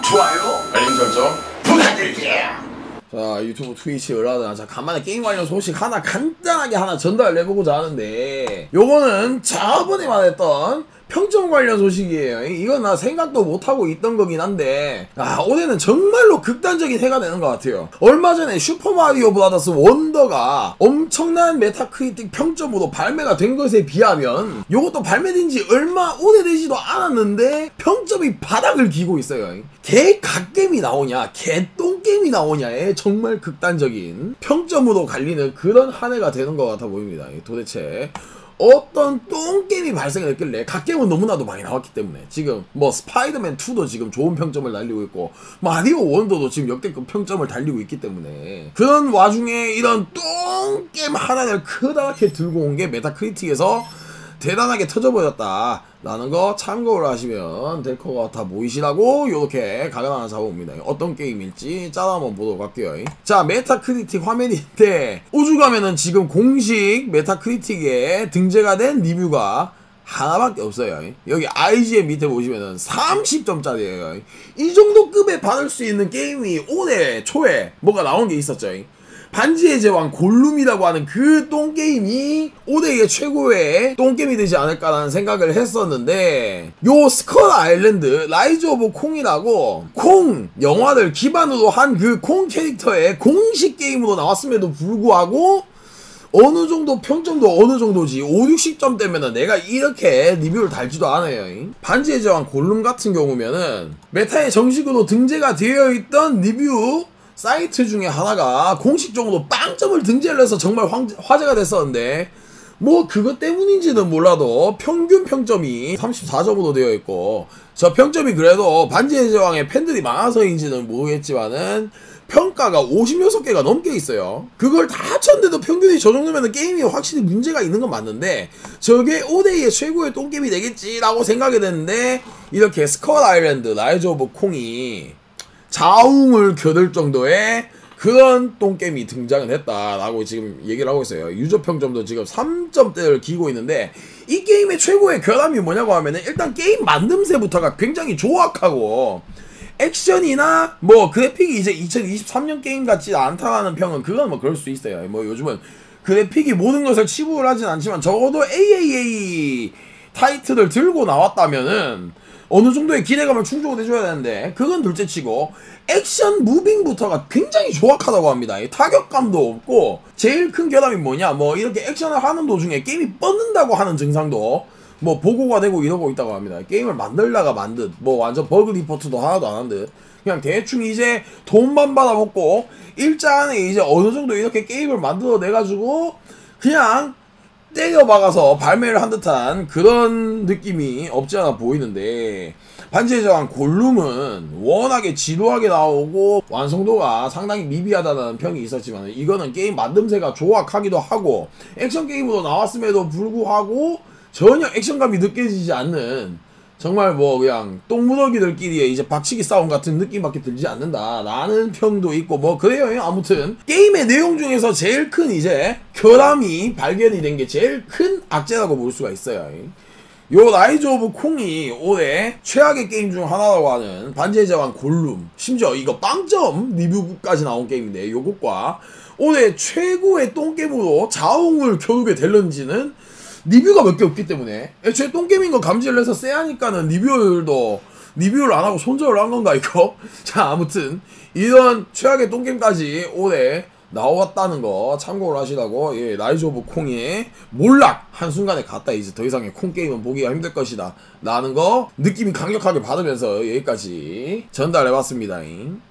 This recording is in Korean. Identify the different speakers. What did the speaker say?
Speaker 1: 좋아요, 알림 설정 부탁드릴게요.
Speaker 2: 자, 유튜브 트위치 열하다. 자, 간만에 게임 관련 소식 하나 간단하게 하나 전달해보고자 하는데, 요거는 저번에 말했던 평점 관련 소식이에요. 이건 나 생각도 못하고 있던 거긴 한데, 올해는 정말로 극단적인 해가 되는 것 같아요. 얼마 전에 슈퍼마리오 브라더스 원더가 엄청난 메타크리틱 평점으로 발매가 된 것에 비하면, 요것도 발매된 지 얼마 오래되지도 않았는데 평점이 바닥을 기고 있어요. 개 갓겜이 나오냐 개똥겜이 나오냐에 정말 극단적인 평점으로 갈리는 그런 한 해가 되는 것 같아 보입니다. 도대체 어떤 똥게임이 발생을 했길래, 갓게임은 너무나도 많이 나왔기 때문에 지금 뭐 스파이더맨 2도 지금 좋은 평점을 달리고 있고 마리오 원더도 지금 역대급 평점을 달리고 있기 때문에, 그런 와중에 이런 똥게임 하나를 크다랗게 들고 온 게 메타크리틱에서 대단하게 터져버렸다 라는 거 참고를 하시면 될 것 같아 보이시라고 요렇게 각을 하나 잡아봅니다. 어떤 게임일지 짤 한번 보도록 할게요. 자, 메타크리틱 화면인데, 우주가면은 지금 공식 메타크리틱에 등재가 된 리뷰가 하나밖에 없어요. 여기 IGN 밑에 보시면은 30점짜리예요. 이 정도 급에 받을 수 있는 게임이 올해 초에 뭐가 나온 게 있었죠. 반지의 제왕 골룸이라고 하는 그 똥게임이 올해의 최고의 똥게임이 되지 않을까라는 생각을 했었는데, 요 스컬 아일랜드 라이즈 오브 콩이라고 콩 영화를 기반으로 한 그 콩 캐릭터의 공식 게임으로 나왔음에도 불구하고 어느 정도 평점도 어느 정도지 5, 60점 되면은 내가 이렇게 리뷰를 달지도 않아요. 반지의 제왕 골룸 같은 경우면은 메타에 정식으로 등재가 되어 있던 리뷰 사이트 중에 하나가 공식적으로 빵점을 등재를 해서 정말 화제가 됐었는데, 뭐 그것 때문인지는 몰라도 평균 평점이 34점으로 되어 있고, 저 평점이 그래도 반지의 제왕의 팬들이 많아서인지는 모르겠지만은 평가가 56개가 넘게 있어요. 그걸 다 합쳤는데도 평균이 저 정도면 게임이 확실히 문제가 있는 건 맞는데, 저게 올해의 최고의 똥게임이 되겠지라고 생각이 됐는데, 이렇게 스컬 아일랜드 라이즈 오브 콩이 자웅을 겨들 정도의 그런 똥게임이 등장을 했다라고 지금 얘기를 하고 있어요. 유저 평점도 지금 3점대를 기고 있는데, 이 게임의 최고의 결함이 뭐냐고 하면은, 일단 게임 만듦새부터가 굉장히 조악하고, 액션이나 뭐 그래픽이 이제 2023년 게임 같지 않다라는 평은 그건 뭐 그럴 수 있어요. 뭐 요즘은 그래픽이 모든 것을 치부를 하진 않지만, 적어도 AAA 타이틀을 들고 나왔다면은 어느 정도의 기대감을 충족을 해줘야 되는데, 그건 둘째치고 액션 무빙부터가 굉장히 조악하다고 합니다. 타격감도 없고, 제일 큰 결함이 뭐냐, 뭐 이렇게 액션을 하는 도중에 게임이 뻗는다고 하는 증상도 뭐 보고가 되고 이러고 있다고 합니다. 게임을 만들다가 만듯, 뭐 완전 버그 리포트도 하나도 안 한 듯, 그냥 대충 이제 돈만 받아먹고 일자 안에 이제 어느 정도 이렇게 게임을 만들어내가지고 그냥 때려박아서 발매를 한 듯한 그런 느낌이 없지 않아 보이는데, 반지의 제왕 골룸은 워낙에 지루하게 나오고 완성도가 상당히 미비하다는 평이 있었지만, 이거는 게임 만듦새가 조악하기도 하고 액션 게임으로 나왔음에도 불구하고 전혀 액션감이 느껴지지 않는, 정말 뭐 그냥 똥무더기들끼리의 이제 박치기 싸움 같은 느낌밖에 들지 않는다 라는 평도 있고, 뭐 그래요. 아무튼 게임의 내용 중에서 제일 큰 이제 결함이 발견이 된 게 제일 큰 악재라고 볼 수가 있어요. 요 라이즈 오브 콩이 올해 최악의 게임 중 하나라고 하는 반지의 제왕 골룸, 심지어 이거 빵점 리뷰까지 나온 게임인데, 요것과 올해 최고의 똥게임으로 자웅을 겨루게 될런지는 리뷰가 몇 개 없기 때문에, 애초에 똥게임인 거 감지를 해서 쎄하니까는 리뷰를 안 하고 손절을 한 건가 이거? 자, 아무튼 이런 최악의 똥게임까지 올해 나왔다는 거 참고를 하시라고. 라이즈 오브 콩이 몰락 한순간에 갔다 이제 더 이상의 콩게임은 보기가 힘들 것이다 라는 거 느낌이 강력하게 받으면서 여기까지 전달해봤습니다.